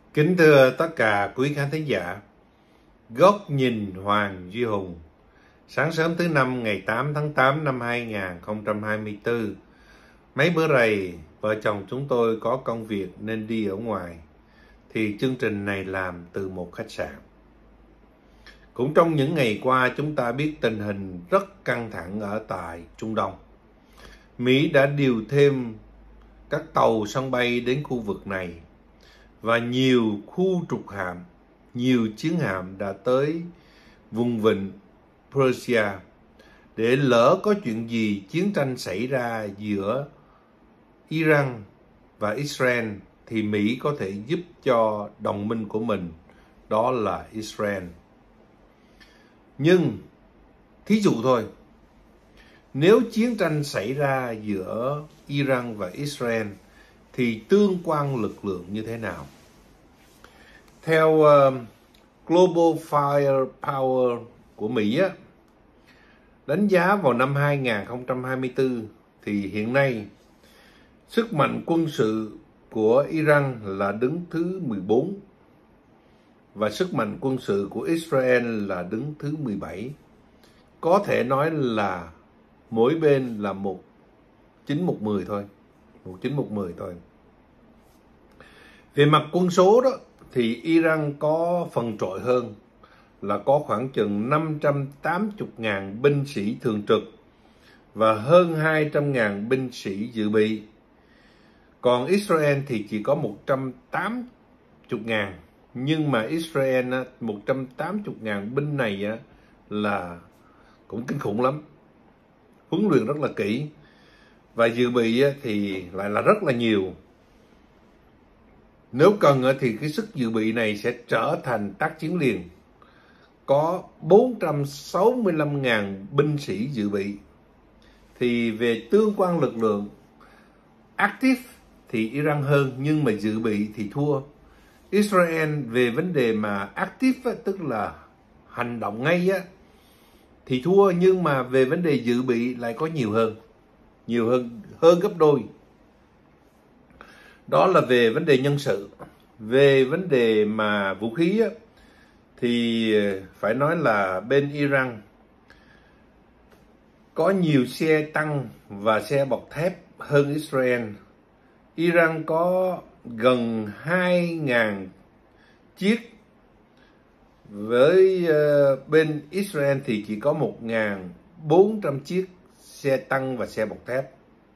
Kính thưa tất cả quý khán thính giả, Góc nhìn Hoàng Duy Hùng. Sáng sớm thứ Năm ngày 8 tháng 8 năm 2024. Mấy bữa rày, vợ chồng chúng tôi có công việc nên đi ở ngoài, thì chương trình này làm từ một khách sạn. Cũng trong những ngày qua, chúng ta biết tình hình rất căng thẳng ở tại Trung Đông. Mỹ đã điều thêm các tàu sân bay đến khu vực này, và nhiều khu trục hạm, nhiều chiến hạm đã tới vùng vịnh Persia để lỡ có chuyện gì chiến tranh xảy ra giữa Iran và Israel thì Mỹ có thể giúp cho đồng minh của mình, đó là Israel. Nhưng thí dụ thôi, nếu chiến tranh xảy ra giữa Iran và Israel thì tương quan lực lượng như thế nào? Theo Global Firepower của Mỹ đánh giá vào năm 2024 thì hiện nay sức mạnh quân sự của Iran là đứng thứ 14 và sức mạnh quân sự của Israel là đứng thứ 17. Có thể nói là mỗi bên là 1-9-1-10 thôi. 1-9-1-10 thôi. Về mặt quân số đó thì Iran có phần trội hơn, là có khoảng chừng 580.000 binh sĩ thường trực và hơn 200.000 binh sĩ dự bị. Còn Israel thì chỉ có 180.000. Nhưng mà Israel 180.000 binh này là cũng kinh khủng lắm. Huấn luyện rất là kỹ. Và dự bị thì lại là rất là nhiều. Nếu cần thì cái sức dự bị này sẽ trở thành tác chiến liền. Có 465.000 binh sĩ dự bị. Thì về tương quan lực lượng, active thì Iran hơn, nhưng mà dự bị thì thua. Israel về vấn đề mà active tức là hành động ngay thì thua, nhưng mà về vấn đề dự bị lại có nhiều hơn gấp đôi. Đó là về vấn đề nhân sự. Về vấn đề mà vũ khí thì phải nói là bên Iran có nhiều xe tăng và xe bọc thép hơn Israel. Iran có gần 2.000 chiếc, với bên Israel thì chỉ có 1.400 chiếc xe tăng và xe bọc thép.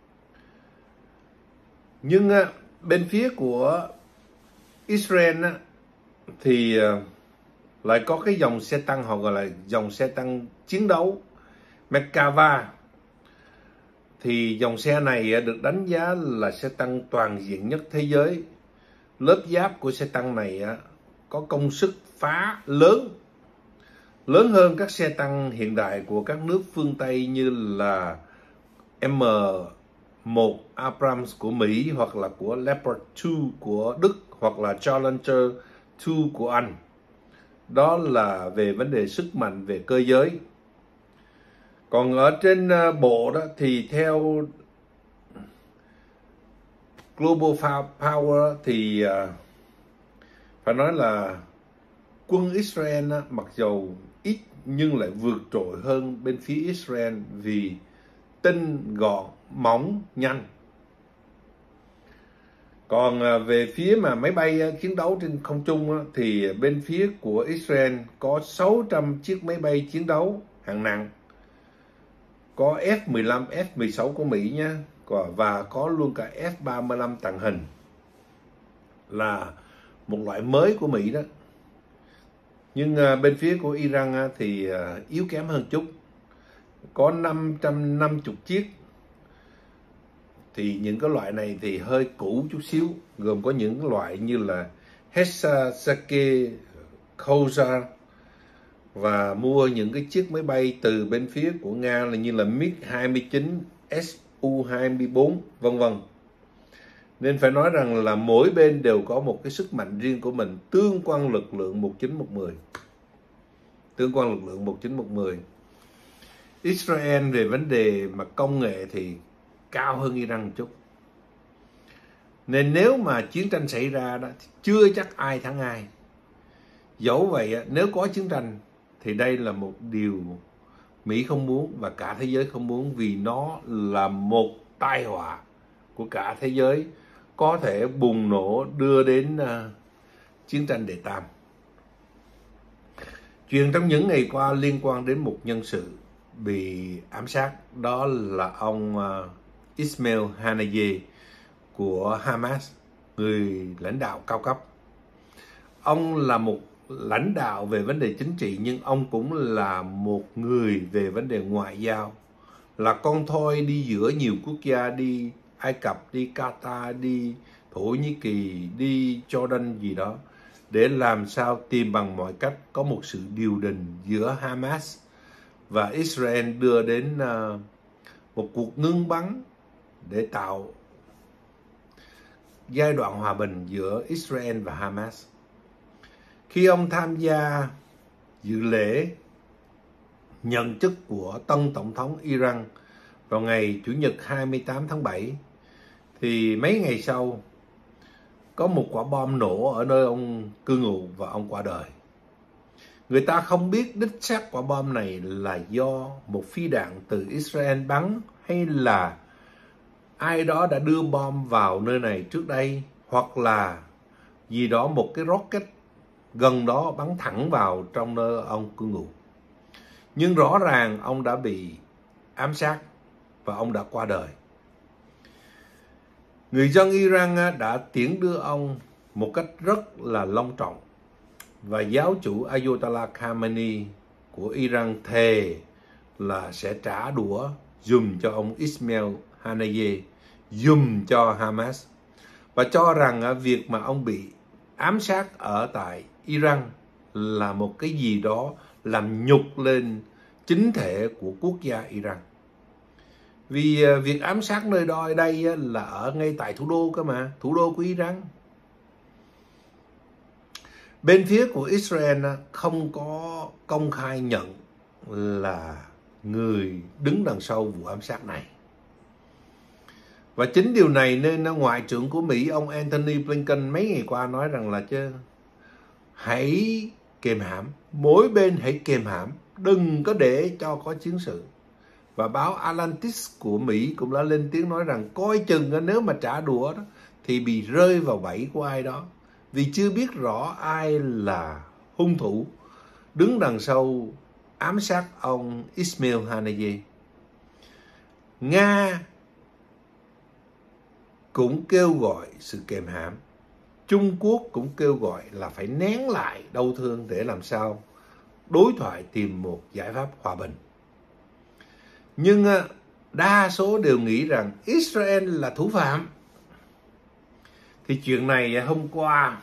Nhưng bên phía của Israel thì lại có cái dòng xe tăng họ gọi là dòng xe tăng chiến đấu Merkava. Thì dòng xe này được đánh giá là xe tăng toàn diện nhất thế giới. Lớp giáp của xe tăng này có công suất phá lớn hơn các xe tăng hiện đại của các nước phương Tây như là M1 Abrams của Mỹ, hoặc là của Leopard 2 của Đức, hoặc là Challenger 2 của Anh. Đó là về vấn đề sức mạnh về cơ giới. Còn ở trên bộ đó thì theo Global Power thì phải nói là quân Israel mặc dầu ít nhưng lại vượt trội hơn bên phía Israel vì tinh, gọn, mỏng, nhanh. Còn về phía mà máy bay chiến đấu trên không trung thì bên phía của Israel có 600 chiếc máy bay chiến đấu hạng nặng. Có F-15, F-16 của Mỹ nha, và có luôn cả F-35 tàng hình, là một loại mới của Mỹ đó. Nhưng bên phía của Iran thì yếu kém hơn chút, có 550 chiếc. Thì những cái loại này thì hơi cũ chút xíu, gồm có những loại như là Hesasake, Koza, và mua những cái chiếc máy bay từ bên phía của Nga là như là MiG-29, Su-24, vân vân. Nên phải nói rằng là mỗi bên đều có một cái sức mạnh riêng của mình, tương quan lực lượng 1-9-1-10. Tương quan lực lượng 1-9-1-10. Israel về vấn đề mà công nghệ thì cao hơn Iran một chút. Nên nếu mà chiến tranh xảy ra đó, thì chưa chắc ai thắng ai. Dẫu vậy, nếu có chiến tranh thì đây là một điều Mỹ không muốn và cả thế giới không muốn, vì nó là một tai họa của cả thế giới, có thể bùng nổ đưa đến chiến tranh đệ tam. Chuyện trong những ngày qua liên quan đến một nhân sự bị ám sát, đó là ông Ismail Haniyeh của Hamas, người lãnh đạo cao cấp. Ông là một lãnh đạo về vấn đề chính trị, nhưng ông cũng là một người về vấn đề ngoại giao, là con thoi đi giữa nhiều quốc gia, đi Ai Cập, đi Qatar, đi Thổ Nhĩ Kỳ, đi Jordan gì đó, để làm sao tìm bằng mọi cách có một sự điều đình giữa Hamas và Israel, đưa đến một cuộc ngưng bắn để tạo giai đoạn hòa bình giữa Israel và Hamas. Khi ông tham gia dự lễ nhận chức của tân tổng thống Iran vào ngày Chủ nhật 28 tháng 7, thì mấy ngày sau có một quả bom nổ ở nơi ông cư ngụ và ông qua đời. Người ta không biết đích xác quả bom này là do một phi đạn từ Israel bắn, hay là ai đó đã đưa bom vào nơi này trước đây, hoặc là gì đó, một cái rocket gần đó bắn thẳng vào trong nơi ông cư ngụ. Nhưng rõ ràng ông đã bị ám sát và ông đã qua đời. Người dân Iran đã tiễn đưa ông một cách rất là long trọng, và giáo chủ Ayatollah Khamenei của Iran thề là sẽ trả đũa dùm cho ông Ismail Haniyeh, dùm cho Hamas, và cho rằng việc mà ông bị ám sát ở tại Iran là một cái gì đó làm nhục lên chính thể của quốc gia Iran. Vì việc ám sát nơi đó ở đây là ở ngay tại thủ đô cơ mà, thủ đô của Iran. Bên phía của Israel không có công khai nhận là người đứng đằng sau vụ ám sát này. Và chính điều này nên Ngoại trưởng của Mỹ, ông Antony Blinken, mấy ngày qua nói rằng là chứ hãy kềm hãm, mỗi bên hãy kềm hãm, đừng có để cho có chiến sự. Và báo Atlantis của Mỹ cũng đã lên tiếng nói rằng coi chừng nếu mà trả đũa đó, thì bị rơi vào bẫy của ai đó, vì chưa biết rõ ai là hung thủ đứng đằng sau ám sát ông Ismail Haniyeh. Nga cũng kêu gọi sự kềm hãm, Trung Quốc cũng kêu gọi là phải nén lại đau thương để làm sao đối thoại tìm một giải pháp hòa bình. Nhưng đa số đều nghĩ rằng Israel là thủ phạm. Thì chuyện này hôm qua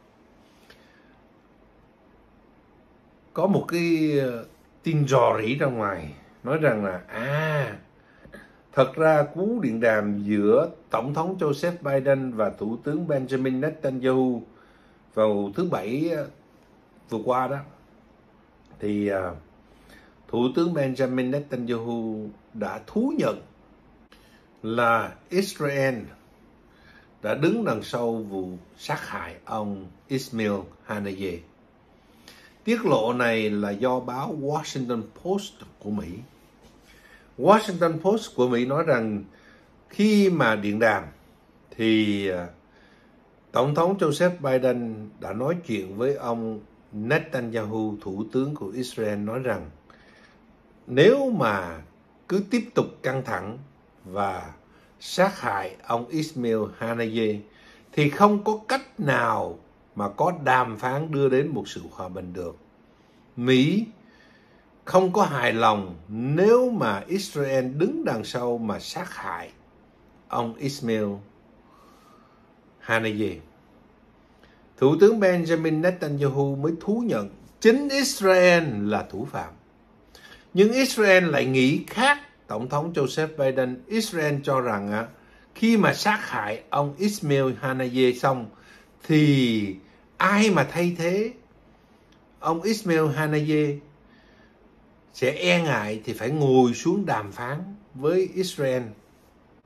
có một cái tin rò rỉ ra ngoài, nói rằng là thật ra cú điện đàm giữa Tổng thống Joseph Biden và Thủ tướng Benjamin Netanyahu vào thứ Bảy vừa qua đó, thì Thủ tướng Benjamin Netanyahu đã thú nhận là Israel đã đứng đằng sau vụ sát hại ông Ismail Haniyeh. Tiết lộ này là do báo Washington Post của Mỹ. Washington Post của Mỹ nói rằng khi mà điện đàm thì Tổng thống Joseph Biden đã nói chuyện với ông Netanyahu, thủ tướng của Israel, nói rằng nếu mà cứ tiếp tục căng thẳng và sát hại ông Ismail Haniyeh thì không có cách nào mà có đàm phán đưa đến một sự hòa bình được. Mỹ không có hài lòng nếu mà Israel đứng đằng sau mà sát hại ông Ismail Haniyeh. Thủ tướng Benjamin Netanyahu mới thú nhận chính Israel là thủ phạm. Nhưng Israel lại nghĩ khác Tổng thống Joseph Biden. Israel cho rằng khi mà sát hại ông Ismail Haniyeh xong thì ai mà thay thế ông Ismail Haniyeh sẽ e ngại thì phải ngồi xuống đàm phán với Israel.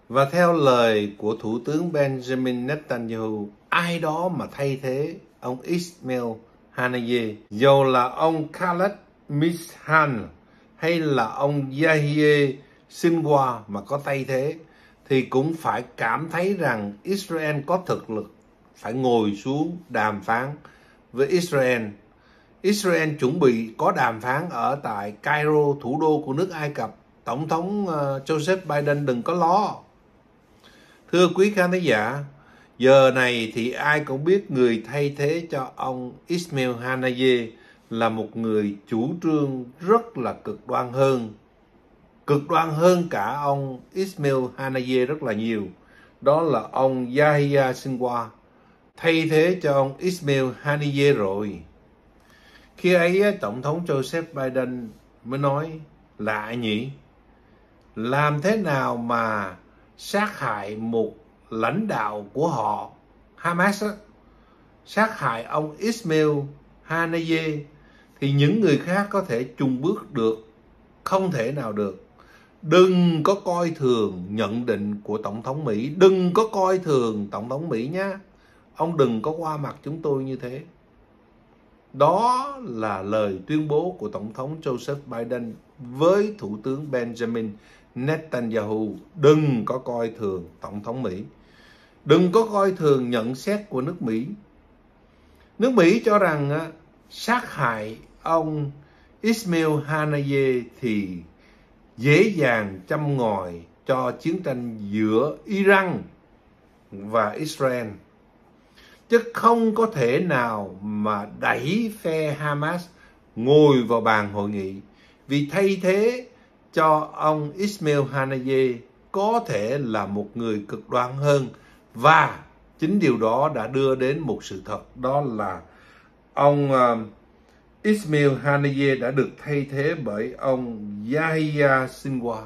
Và theo lời của Thủ tướng Benjamin Netanyahu, ai đó mà thay thế ông Ismail Haniyeh, dầu là ông Khaled Mishal hay là ông Yahya Sinwar mà có thay thế, thì cũng phải cảm thấy rằng Israel có thực lực phải ngồi xuống đàm phán với Israel. Israel chuẩn bị có đàm phán ở tại Cairo, thủ đô của nước Ai Cập. Tổng thống Joseph Biden đừng có lo. Thưa quý khán thính giả, giờ này thì ai cũng biết người thay thế cho ông Ismail Haniyeh là một người chủ trương rất là cực đoan hơn cả ông Ismail Haniyeh rất là nhiều. Đó là ông Yahya Sinwar thay thế cho ông Ismail Haniyeh rồi. Khi ấy Tổng thống Joseph Biden mới nói lạ nhỉ, làm thế nào mà sát hại một lãnh đạo của họ Hamas, sát hại ông Ismail Haniyeh, thì những người khác có thể chùn bước được, không thể nào được. Đừng có coi thường nhận định của Tổng thống Mỹ, đừng có coi thường Tổng thống Mỹ nhé. Ông đừng có qua mặt chúng tôi như thế. Đó là lời tuyên bố của Tổng thống Joseph Biden với Thủ tướng Benjamin Netanyahu. Đừng có coi thường Tổng thống Mỹ. Đừng có coi thường nhận xét của nước Mỹ. Nước Mỹ cho rằng sát hại ông Ismail Haniyeh thì dễ dàng châm ngòi cho chiến tranh giữa Iran và Israel, chứ không có thể nào mà đẩy phe Hamas ngồi vào bàn hội nghị, vì thay thế cho ông Ismail Haniyeh có thể là một người cực đoan hơn. Và chính điều đó đã đưa đến một sự thật, đó là ông Ismail Haniyeh đã được thay thế bởi ông Yahya Sinwar.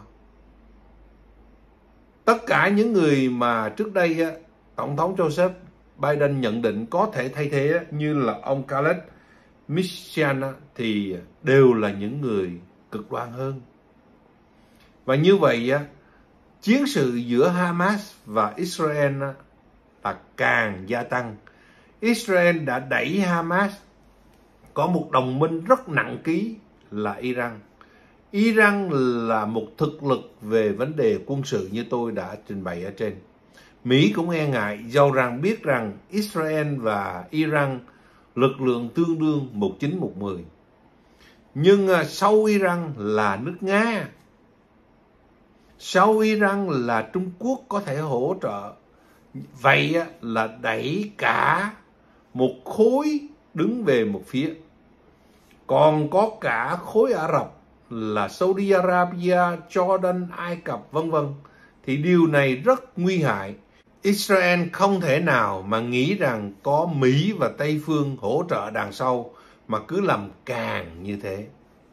Tất cả những người mà trước đây Tổng thống Joseph Biden nhận định có thể thay thế, như là ông Khaled Mishal, thì đều là những người cực đoan hơn. Và như vậy chiến sự giữa Hamas và Israel là càng gia tăng. Israel đã đẩy Hamas có một đồng minh rất nặng ký là Iran. Iran là một thực lực về vấn đề quân sự như tôi đã trình bày ở trên. Mỹ cũng e ngại, dầu rằng biết rằng Israel và Iran lực lượng tương đương 19-10. Nhưng sau Iran là nước Nga, sau Iran là Trung Quốc có thể hỗ trợ. Vậy là đẩy cả một khối đứng về một phía. Còn có cả khối Ả Rập là Saudi Arabia, Jordan, Ai Cập vân vân. Thì điều này rất nguy hại. Israel không thể nào mà nghĩ rằng có Mỹ và Tây phương hỗ trợ đằng sau mà cứ làm càng như thế.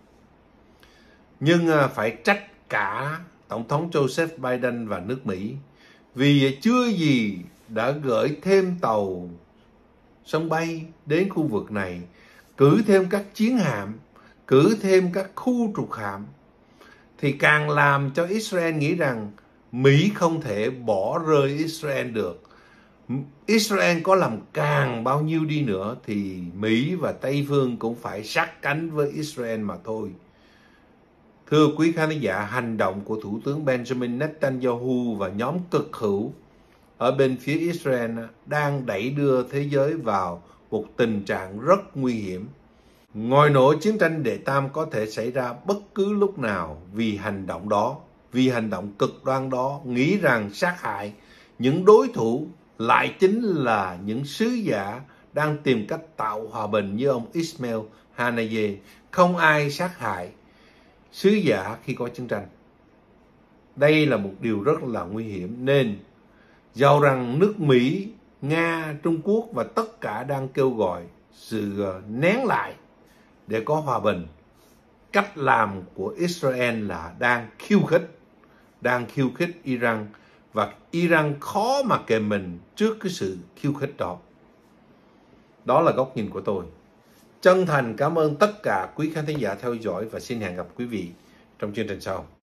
Nhưng phải trách cả Tổng thống Joseph Biden và nước Mỹ, vì chưa gì đã gửi thêm tàu sân bay đến khu vực này, cử thêm các chiến hạm, cử thêm các khu trục hạm, thì càng làm cho Israel nghĩ rằng Mỹ không thể bỏ rơi Israel được. Israel có làm càng bao nhiêu đi nữa thì Mỹ và Tây phương cũng phải sát cánh với Israel mà thôi. Thưa quý khán giả, hành động của Thủ tướng Benjamin Netanyahu và nhóm cực hữu ở bên phía Israel đang đẩy đưa thế giới vào một tình trạng rất nguy hiểm. Ngòi nổ chiến tranh đệ tam có thể xảy ra bất cứ lúc nào vì hành động đó, vì hành động cực đoan đó, nghĩ rằng sát hại những đối thủ lại chính là những sứ giả đang tìm cách tạo hòa bình như ông Ismail Haniyeh. Không ai sát hại sứ giả khi có chiến tranh. Đây là một điều rất là nguy hiểm, nên dầu rằng nước Mỹ, Nga, Trung Quốc và tất cả đang kêu gọi sự nén lại để có hòa bình, cách làm của Israel là đang khiêu khích Iran, và Iran khó mà kềm mình trước cái sự khiêu khích đó. Đó là góc nhìn của tôi. Chân thành cảm ơn tất cả quý khán thính giả theo dõi và xin hẹn gặp quý vị trong chương trình sau.